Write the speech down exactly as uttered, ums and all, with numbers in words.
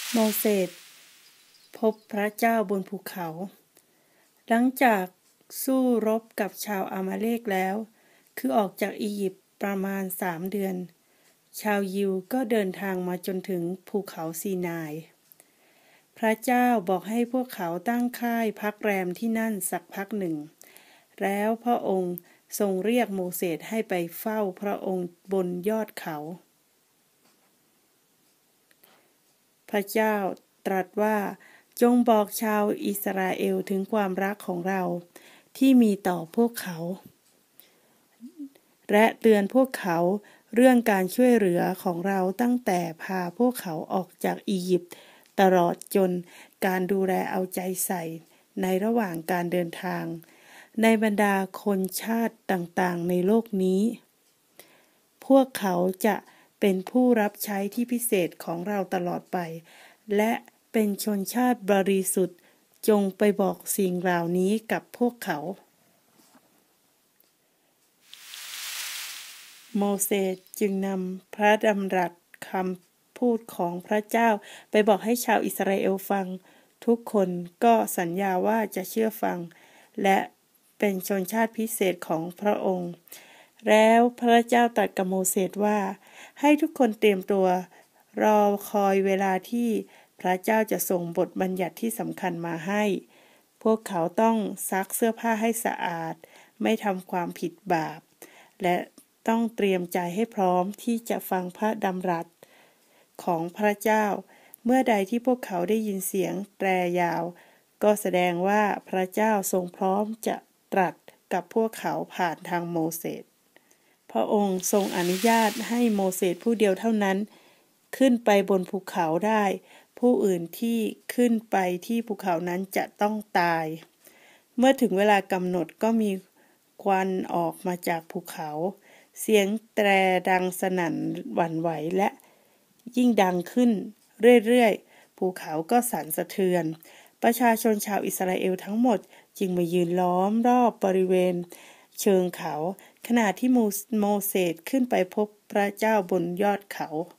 โมเสสพบพระเจ้าบนภูเขาหลังจากสู้รบกับชาวอามาเลกแล้วคือออกจากอียิปต์ประมาณสามเดือนชาวยิวก็เดินทางมาจนถึงภูเขาซีนายพระเจ้าบอกให้พวกเขาตั้งค่ายพักแรมที่นั่นสักพักหนึ่งแล้วพระองค์ทรงเรียกโมเสสให้ไปเฝ้าพระองค์บนยอดเขาพระเจ้าตรัสว่าจงบอกชาวอิสราเอลถึงความรักของเราที่มีต่อพวกเขาและเตือนพวกเขาเรื่องการช่วยเหลือของเราตั้งแต่พาพวกเขาออกจากอียิปต์ตลอดจนการดูแลเอาใจใส่ในระหว่างการเดินทางในบรรดาคนชาติต่างๆในโลกนี้พวกเขาจะเป็นผู้รับใช้ที่พิเศษของเราตลอดไปและเป็นชนชาติบริสุทธิ์จงไปบอกสิ่งเหล่านี้กับพวกเขาโมเสสจึงนำพระดำรัสคำพูดของพระเจ้าไปบอกให้ชาวอิสราเอลฟังทุกคนก็สัญญาว่าจะเชื่อฟังและเป็นชนชาติพิเศษของพระองค์แล้วพระเจ้าตรัสกับโมเสสว่าให้ทุกคนเตรียมตัวรอคอยเวลาที่พระเจ้าจะส่งบทบัญญัติที่สำคัญมาให้พวกเขาต้องซักเสื้อผ้าให้สะอาดไม่ทำความผิดบาปและต้องเตรียมใจให้พร้อมที่จะฟังพระดำรัสของพระเจ้าเมื่อใดที่พวกเขาได้ยินเสียงแตรยาวก็แสดงว่าพระเจ้าทรงพร้อมจะตรัสกับพวกเขาผ่านทางโมเสสพระองค์ทรงอนุญาตให้โมเสสผู้เดียวเท่านั้นขึ้นไปบนภูเขาได้ผู้อื่นที่ขึ้นไปที่ภูเขานั้นจะต้องตายเมื่อถึงเวลากำหนดก็มีควันออกมาจากภูเขาเสียงแตรดังสนั่นหวั่นไหวและยิ่งดังขึ้นเรื่อยๆภูเขาก็สั่นสะเทือนประชาชนชาวอิสราเอลทั้งหมดจึงมายืนล้อมรอบบริเวณเชิงเขาขณะที่โมเสสขึ้นไปพบพระเจ้าบนยอดเขา